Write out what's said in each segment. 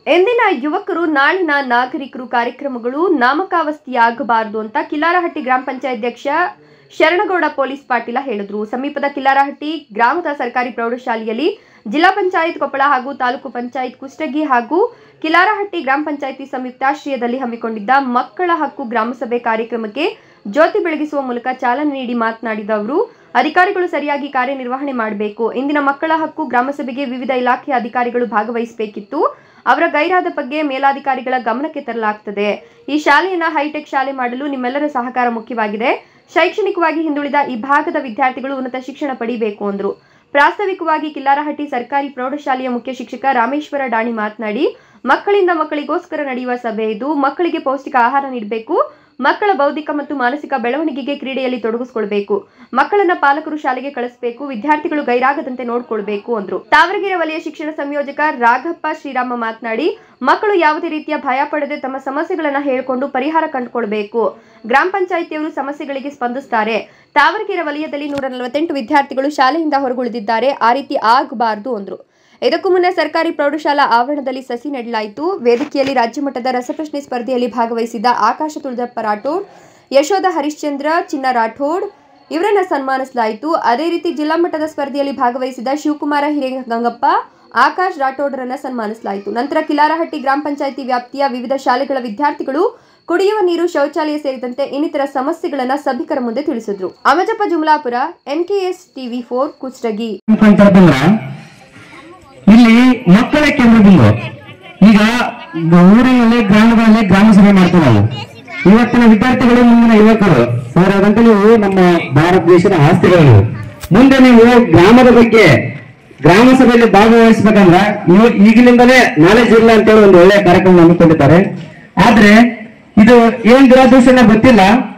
ಎಂದಿನ ಯುವಕರು ನಾಳಿನ ನಾಗರಿಕರು ಕಾರ್ಯಕ್ರಮಗಳು ನಾಮಕಾವಸ್ಥೆಯಾಗಬಾರದು ಅಂತ ಕಿಲಾರಹಟ್ಟಿ ಗ್ರಾಮ ಪಂಚಾಯತ್ ಅಧ್ಯಕ್ಷ ಶರಣಗೌಡ ಪೊಲೀಸ್ ಪಾಟೀಲ ಹೇಳಿದರು. ಸಮೀಪದ ಕಿಲಾರಹಟ್ಟಿ ಗ್ರಾಮದ ಸರ್ಕಾರಿ ಪ್ರೌಢಶಾಲೆಯಲ್ಲಿ ಜಿಲ್ಲಾ ಪಂಚಾಯತ್ ಕೊಪ್ಪಳ ಹಾಗೂ ತಾಲೂಕು ಪಂಚಾಯತ್ ಕುಷ್ಟಗಿ ಹಾಗೂ ಕಿಲಾರಹಟ್ಟಿ ಗ್ರಾಮ ಪಂಚಾಯತಿ ಸಂಯುಕ್ತಾಶ್ರಯದಲ್ಲಿ ಹಮ್ಮಿಕೊಂಡಿದ್ದ ಮಕ್ಕಳ ಹಕ್ಕು ಗ್ರಾಮಸಭೆ ಕಾರ್ಯಕ್ರಮಕ್ಕೆ ಜ್ಯೋತಿ ಬೆಳಗಿಸುವ ಮೂಲಕ ಚಾಲನೆ ನೀಡಿ ಮಾತನಾಡಿದ ಅವರು, ಅಧಿಕಾರಿಗಳು ಸರಿಯಾಗಿ ಕಾರ್ಯನಿರ್ವಹಣೆ ಮಾಡಬೇಕು. ಇಂದಿನ ಮಕ್ಕಳ ಹಕ್ಕು ಗ್ರಾಮಸಭೆಗೆ ವಿವಿಧ ಇಲಾಖೆಯ ಅಧಿಕಾರಿಗಳು ಭಾಗವಹಿಸಬೇಕಿತ್ತು. ಅವರ ಗೈರಾದ ಬಗ್ಗೆ ಮೇಲಾಧಿಕಾರಿಗಳ ಗಮನಕ್ಕೆ ತರಲಾಗುತ್ತದೆ. ಈ ಶಾಲೆಯನ್ನು ಹೈಟೆಕ್ ಶಾಲೆ ಮಾಡಲು ನಿಮ್ಮೆಲ್ಲರ ಸಹಕಾರ ಮುಖ್ಯವಾಗಿದೆ. ಶೈಕ್ಷಣಿಕವಾಗಿ ಹಿಂದುಳಿದ ಈ ಭಾಗದ ವಿದ್ಯಾರ್ಥಿಗಳು ಉನ್ನತ ಶಿಕ್ಷಣ ಪಡೆಯಬೇಕು ಅಂದರು. ಪ್ರಾಸ್ತಾವಿಕವಾಗಿ ಕಿಲಾರಹಟ್ಟಿ ಸರ್ಕಾರಿ ಪ್ರೌಢಶಾಲೆಯ ಮುಖ್ಯ ಶಿಕ್ಷಕ ರಾಮೇಶ್ವರ ಡಾಣಿ ಮಾತನಾಡಿ, ಮಕ್ಕಳಿಂದ ಮಕ್ಕಳಿಗೋಸ್ಕರ ನಡೆಯುವ ಸಭೆ ಇದು. ಮಕ್ಕಳಿಗೆ ಪೌಷ್ಟಿಕ ಆಹಾರ ನೀಡಬೇಕು. ಮಕ್ಕಳ ಬೌದ್ಧಿಕ ಮತ್ತು ಮಾನಸಿಕ ಬೆಳವಣಿಗೆಗೆ ಕ್ರೀಡೆಯಲ್ಲಿ ತೊಡಗಿಸಿಕೊಳ್ಳಬೇಕು. ಮಕ್ಕಳನ್ನ ಪಾಲಕರು ಶಾಲೆಗೆ ಕಳಿಸಬೇಕು. ವಿದ್ಯಾರ್ಥಿಗಳು ಗೈರಾಗದಂತೆ ನೋಡಿಕೊಳ್ಳಬೇಕು ಅಂದ್ರು. ತಾವರಗೆರೆ ವಲಯ ಶಿಕ್ಷಣ ಸಂಯೋಜಕ ರಾಘಪ್ಪ ಶ್ರೀರಾಮ ಮಾತನಾಡಿ, ಮಕ್ಕಳು ಯಾವುದೇ ರೀತಿಯ ಭಯ ಪಡದೆ ತಮ್ಮ ಸಮಸ್ಯೆಗಳನ್ನ ಹೇಳಿಕೊಂಡು ಪರಿಹಾರ ಕಂಡುಕೊಳ್ಬೇಕು. ಗ್ರಾಮ ಪಂಚಾಯಿತಿಯವರು ಸಮಸ್ಯೆಗಳಿಗೆ ಸ್ಪಂದಿಸುತ್ತಾರೆ. ತಾವರಗೆರೆ ವಲಯದಲ್ಲಿ 148 ವಿದ್ಯಾರ್ಥಿಗಳು ಶಾಲೆಯಿಂದ ಹೊರಗುಳಿದಿದ್ದಾರೆ. ಆ ರೀತಿ ಆಗಬಾರದು ಅಂದ್ರು. ಇದಕ್ಕೂ ಮುನ್ನ ಸರ್ಕಾರಿ ಪ್ರೌಢಶಾಲಾ ಆವರಣದಲ್ಲಿ ಸಸಿ ನೆಡಲಾಯಿತು. ವೇದಿಕೆಯಲ್ಲಿ ರಾಜ್ಯಮಟ್ಟದ ರಸಪ್ರಶ್ನೆ ಸ್ಪರ್ಧೆಯಲ್ಲಿ ಭಾಗವಹಿಸಿದ್ದ ಆಕಾಶ ತುಳಜಪ್ಪ ರಾಠೋಡ್, ಯಶೋಧ ಹರಿಶ್ಚಂದ್ರ ಚಿನ್ನ ರಾಠೋಡ್ ಇವರನ್ನ ಸನ್ಮಾನಿಸಲಾಯಿತು. ಅದೇ ರೀತಿ ಜಿಲ್ಲಾ ಮಟ್ಟದ ಸ್ಪರ್ಧೆಯಲ್ಲಿ ಭಾಗವಹಿಸಿದ ಶಿವಕುಮಾರ ಹಿರೇಗಂಗಪ್ಪ, ಆಕಾಶ್ ರಾಠೋಡ್ರನ್ನ ಸನ್ಮಾನಿಸಲಾಯಿತು. ನಂತರ ಕಿಲಾರಹಟ್ಟಿ ಗ್ರಾಮ ಪಂಚಾಯಿತಿ ವ್ಯಾಪ್ತಿಯ ವಿವಿಧ ಶಾಲೆಗಳ ವಿದ್ಯಾರ್ಥಿಗಳು ಕುಡಿಯುವ ನೀರು, ಶೌಚಾಲಯ ಸೇರಿದಂತೆ ಇನ್ನಿತರ ಸಮಸ್ಯೆಗಳನ್ನ ಸಭಿಕರ ಮುಂದೆ ತಿಳಿಸಿದ್ರು. Amajappa ಜುಮ್ಲಾಪುರ, NKS TV4 Kushtagi. ಇಲ್ಲಿ ಮಕ್ಕಳ ಕೇಂದ್ರದಿಂದ ಈಗ ಊರಿನಲ್ಲಿ ಗ್ರಾಮಗಳಲ್ಲಿ ಗ್ರಾಮ ಸಭೆ ಮಾಡ್ತೀವಿ ನಾವು. ಇವತ್ತಿನ ವಿದ್ಯಾರ್ಥಿಗಳು ಮುಂದಿನ ಯುವಕರು ಅದಂತ ನೀವು ನಮ್ಮ ಭಾರತ ದೇಶದ ಆಸ್ತಿಗಳು. ಮುಂದೆ ನೀವು ಗ್ರಾಮದ ಬಗ್ಗೆ ಗ್ರಾಮ ಸಭೆಯಲ್ಲಿ ಭಾಗವಹಿಸಬೇಕಂದ್ರ ಈಗಿನಿಂದಲೇ ನಾಲೆಜ್ ಇಲ್ಲ ಅಂತೇಳಿ ಒಂದು ಒಳ್ಳೆಯ ಕಾರ್ಯಕ್ರಮ ಹಮ್ಮಿಕೊಂಡಿದ್ದಾರೆ. ಆದ್ರೆ ಇದು ಏನ್ ದುರಾದೃಷ್ಟನ ಗೊತ್ತಿಲ್ಲ.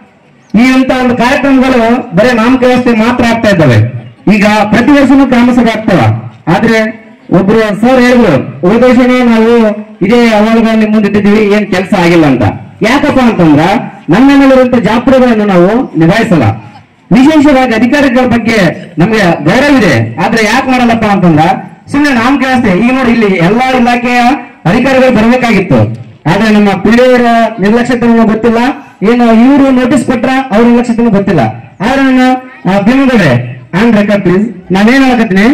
ಈ ಅಂತ ಒಂದು ಕಾರ್ಯಕ್ರಮಗಳು ಬರೀ ನಾಮಕ ವ್ಯವಸ್ಥೆ ಮಾತ್ರ ಆಗ್ತಾ ಇದ್ದಾವೆ. ಈಗ ಪ್ರತಿ ವರ್ಷನೂ ಗ್ರಾಮ ಸಭೆ ಆಗ್ತಾವ. ಆದ್ರೆ ಒಬ್ರು ಸರ್ ಹೇಳಿದ್ರು, ಹೋದ ವರ್ಷನೇ ನಾವು ಇದೇ ಅವಾರ್ಡ್ಗಳಲ್ಲಿ ಮುಂದಿಟ್ಟಿದ್ದೀವಿ, ಏನ್ ಕೆಲಸ ಆಗಿಲ್ಲ ಅಂತ. ಯಾಕಪ್ಪ ಅಂತಂದ್ರ ನಮ್ಮ ಮೇಲಿರುವಂತ ಜವಾಬ್ದಾರಿಗಳನ್ನು ನಾವು ನಿಭಾಯಿಸಲ್ಲ. ವಿಶೇಷವಾಗಿ ಅಧಿಕಾರಿಗಳ ಬಗ್ಗೆ ನಮ್ಗೆ ಗೌರವವಿದೆ, ಆದ್ರೆ ಯಾಕೆ ಮಾಡಲ್ಲಪ್ಪ ಅಂತಂದ್ರ ಸುಮ್ಮನೆ ನಾಮಕ ವ್ಯವಸ್ಥೆ. ಈಗ ನೋಡಿ, ಇಲ್ಲಿ ಎಲ್ಲಾ ಇಲಾಖೆಯ ಅಧಿಕಾರಿಗಳು ಬರಬೇಕಾಗಿತ್ತು. ಆದ್ರೆ ನಮ್ಮ ಪಿಡಿಯವರ ನಿರ್ಲಕ್ಷ್ಯತೆ ಗೊತ್ತಿಲ್ಲ, ಏನು ಇವರು ನೋಟಿಸ್ ಕೊಟ್ರ ಅವ್ರ ನಿರ್ಲಕ್ಷ್ಯತೆ ಗೊತ್ತಿಲ್ಲ. ಆದ್ರೆ ನಾನು ಭೀಮಗಡೆ ಆನ್ ರೆಕಾರ್ಡ್ ಪ್ಲೀಸ್, ನಾನೇನ್ ಹೇಳಕತ್ತೀನಿ,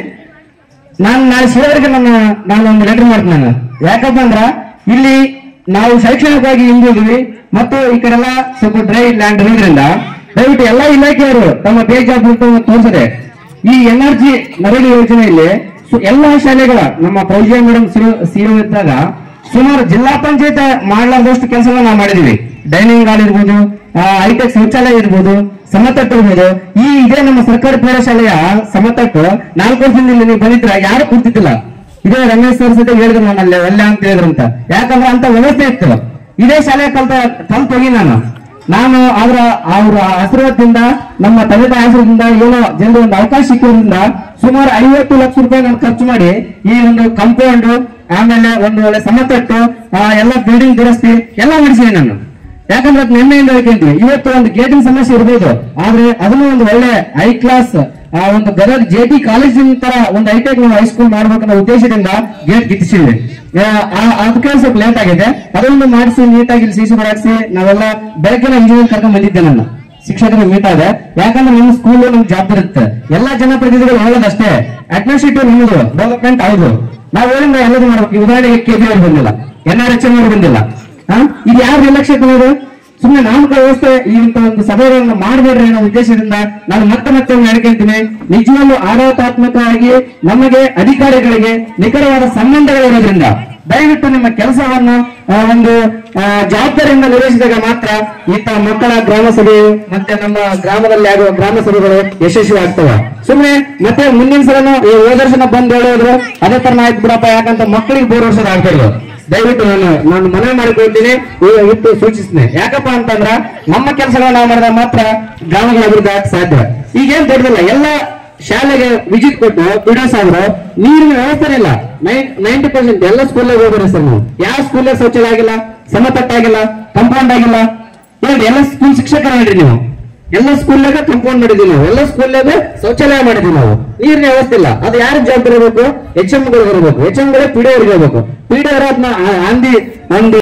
ನಾನು ನಾಳೆ ಶಿವರಿಗೆ ನಾನು ಒಂದು ಲೆಟರ್ ಮಾಡ್ತೀನಿ. ನಾನು ಯಾಕಪ್ಪ ಅಂದ್ರ ಇಲ್ಲಿ ನಾವು ಶೈಕ್ಷಣಿಕವಾಗಿ ಹಿಂದಿದ್ದೀವಿ ಮತ್ತು ಈ ಕಡೆಲ್ಲ ಸ್ವಲ್ಪ ಡ್ರೈ ಲ್ಯಾಂಡ್ ಇರೋದ್ರಿಂದ ದಯವಿಟ್ಟು ಎಲ್ಲಾ ಇಲಾಖೆಯವರು ತಮ್ಮ ಬೇಜವಾಬ್ದಾರಿ ತೋರಿಸದೆ ಈ NRG ನರೇಗಾ ಯೋಜನೆಯಲ್ಲಿ ಎಲ್ಲಾ ಶಾಲೆಗಳ ನಮ್ಮ ಫೌಜಿಯಾ ಮೇಡಮ್ ಸಿಇಒ ಇದ್ದಾಗ ಸುಮಾರು ಜಿಲ್ಲಾ ಪಂಚಾಯತ್ ಮಾಡಲಾರ್ದಷ್ಟು ಕೆಲಸಗಳನ್ನ ನಾವು ಮಾಡಿದೀವಿ. ಡೈನಿಂಗ್ ಹಾಲ್ ಇರ್ಬೋದು, ಹೈಟೆಕ್ ಶೌಚಾಲಯ ಇರ್ಬೋದು, ಸಮತಟ್ಟು ಇರ್ಬೋದು. ಇದೇ ನಮ್ಮ ಸರ್ಕಾರಿ ಪ್ರೌಢಶಾಲೆಯ ಸಮತಟ್ಟು 4 ವರ್ಷದಿಂದ ಇಲ್ಲಿ ನೀವು ಬಂದಿದ್ರ ಯಾರು ಕೂರ್ತಿದ್ದಿಲ್ಲ. ಇದೇ ರಮೇಶ್ ಸರ್ ಸತಿ ಹೇಳಿದ್ರು, ನಾನು ಅಲ್ಲಿ ಒಳ್ಳೆ ಅಂತ ಹೇಳಿದ್ರಂತ. ಯಾಕಂದ್ರೆ ಅಂತ ವ್ಯವಸ್ಥೆ ಇತ್ತು. ಇದೇ ಶಾಲೆ ಕಲ್ತೋಗಿ ನಾನು ಅವರ ಆಶೀರ್ವಾದದಿಂದ, ನಮ್ಮ ತಂದೆ ತಾಯಿ ಆಶೀರ್ವಾದದಿಂದ, ಏನೋ ಜನರು ಒಂದು ಅವಕಾಶ ಸಿಕ್ಕೋದ್ರಿಂದ ಸುಮಾರು 50 ಲಕ್ಷ ರೂಪಾಯಿ ನಾನು ಖರ್ಚು ಮಾಡಿ ಈ ಒಂದು ಕಾಂಪೌಂಡ್, ಆಮೇಲೆ ಒಂದು ಒಳ್ಳೆ ಸಮತಟ್ಟು, ಎಲ್ಲ ಬಿಲ್ಡಿಂಗ್ ದುರಸ್ತಿ ಎಲ್ಲ ಮಾಡಿಸಿದೆ ನಾನು. ಯಾಕಂದ್ರೆ ಅದು ನಿನ್ನೆಯಿಂದ ಹೇಳ್ತೀವಿ. ಇವತ್ತು ಒಂದು ಗೇಟಿಂಗ್ ಸಮಸ್ಯೆ ಇರ್ಬೋದು, ಆದ್ರೆ ಅದನ್ನು ಒಂದು ಒಳ್ಳೆ ಹೈ ಕ್ಲಾಸ್ ಒಂದು ಗದಗ JT ಕಾಲೇಜಿನ ತರ ಒಂದು ಹೈಟೆಕ್ ನಾವು ಹೈಸ್ಕೂಲ್ ಮಾಡ್ಬೇಕನ್ನೋ ಉದ್ದೇಶದಿಂದ ಗೇಟ್ ಗಿಟ್ಟಿಸಿದ್ವಿ. ಅದಕ್ಕೆ ಸ್ವಲ್ಪ ಲೇಟ್ ಆಗಿದೆ. ಅದನ್ನು ಮಾಡಿಸಿ ನೀಟಾಗಿ CC ಹಾಕಿಸಿ ನಾವೆಲ್ಲ ಬೆಳಗ್ಗೆ ಇಂಜಿನಿಯರ್ ಕರ್ಕೊಂಡ್ ಬಂದಿದ್ದೆ. ನಾನು ಶಿಕ್ಷಕರು ಮೀಟ್ ಆದೆ. ಯಾಕಂದ್ರೆ ನಿಮ್ಮ ಸ್ಕೂಲ್ ನಮ್ಗೆ ಜವಾಬ್ದಾರಿ ಇರುತ್ತೆ. ಎಲ್ಲಾ ಜನಪ್ರತಿನಿಧಿಗಳು ಹೇಳೋದಷ್ಟೇ, ಅಡ್ಮಿನಿಸ್ಟ್ರೇಟಿವ್ ನಿಮ್ದು ಡೆವಲಪ್ಮೆಂಟ್ ಹೌದು, ನಾವು ಹೇಳಿದ್ರೆ ಎಲ್ಲದೂ ಮಾಡ್ಬೇಕು. ಉದಾಹರಣೆಗೆ KB ಅವ್ರು ಬಂದಿಲ್ಲ, NRHM ಅವ್ರು ಬಂದಿಲ್ಲ. ಇದು ಯಾರು ನಿರ್ಲಕ್ಷ್ಯ? ಸುಮ್ಮನೆ ನಾಮಕ ವ್ಯವಸ್ಥೆ ಈ ಒಂದು ಸಭೆಗಳನ್ನು ಮಾಡಬೇಡ್ರಿ ಅನ್ನೋ ಉದ್ದೇಶದಿಂದ ನಾನು ಮತ್ತೆ ಹೇಳ್ಕೊಂತೀನಿ. ನಿಜವಾಗ್ಲೂ ಆಡಳಿತಾತ್ಮಕವಾಗಿ ನಮಗೆ ಅಧಿಕಾರಿಗಳಿಗೆ ನಿಖರವಾದ ಸಂಬಂಧಗಳಿರೋದ್ರಿಂದ ದಯವಿಟ್ಟು ನಿಮ್ಮ ಕೆಲಸವನ್ನು ಒಂದು ಜವಾಬ್ದಾರಿಯಿಂದ ನಿರ್ವಹಿಸಿದಾಗ ಮಾತ್ರ ಇಂತಹ ಮಕ್ಕಳ ಗ್ರಾಮ ಸಭೆ ಮತ್ತೆ ನಮ್ಮ ಗ್ರಾಮದಲ್ಲಿ ಆಗುವ ಗ್ರಾಮ ಸಭೆಗಳು ಯಶಸ್ವಿ ಆಗ್ತವೆ. ಸುಮ್ಮನೆ ಮತ್ತೆ ಮುಂದಿನ ಸಲನು ಹೋದ ವರ್ಷನ ಬಂದು ಹೇಳೋದ್ರು ಅದೇ ತರ ಆಯ್ತು ಬಿಡಪ್ಪ, ಯಾಕಂತ ಮಕ್ಕಳಿಗೆ 3 ವರ್ಷದ ಆಗ್ತಿದ್ರು. ದಯವಿಟ್ಟು ನಾನು ಮನವಿ ಮಾಡಿಕೊಳ್ತೀನಿ, ಇಟ್ಟು ಸೂಚಿಸ್ತೇನೆ. ಯಾಕಪ್ಪ ಅಂತಂದ್ರ ನಮ್ಮ ಕೆಲಸಗಳನ್ನ ನಾವು ಮಾಡಿದಾಗ ಮಾತ್ರ ಗ್ರಾಮಗಳ ಅಭಿವೃದ್ಧಿ ಆಗಕ್ಕೆ ಸಾಧ್ಯ. ಈಗೇನ್ ದೊಡ್ಡದಿಲ್ಲ, ಎಲ್ಲ ಶಾಲೆಗೆ ವಿಸಿಟ್ ಕೊಟ್ಟು ಬಿಡೋಸ್ ಆದ್ರು ನೀರಿನ ವ್ಯವಸ್ಥೆ ಇಲ್ಲ. 90% ಎಲ್ಲ ಸ್ಕೂಲ್ಗೆ ಹೋಗ್ರಿ ಸರ್. ನಾವು ಯಾವ ಸ್ಕೂಲ್ಗೆ ಶೌಚಾಲಯ ಆಗಿಲ್ಲ, ಸಮತಟ್ಟಾಗಿಲ್ಲ, ಕಂಪೌಂಡ್ ಆಗಿಲ್ಲ. ಹೇಳಿ, ಎಲ್ಲ ಸ್ಕೂಲ್ ಶಿಕ್ಷಕರು ಹೇಳ್ರಿ ನೀವು. ಎಲ್ಲ ಸ್ಕೂಲ್ನಾಗ ಕಂಪೌಂಡ್ ಮಾಡಿದೀವಿ ನಾವು, ಎಲ್ಲ ಸ್ಕೂಲ್ನಾಗ ಶೌಚಾಲಯ ಮಾಡಿದೀವಿ ನಾವು. ನೀರಿನ ವ್ಯವಸ್ಥೆ ಇಲ್ಲ, ಅದು ಯಾರು ಜವಾಬ್ದಾರಿ ಇರಬೇಕು? HM ಗಳು ಇರಬೇಕು, HM ಗಳೇ PDO ಇರಬೇಕು. PDO ಅದನ್ನ ಅಂದಿ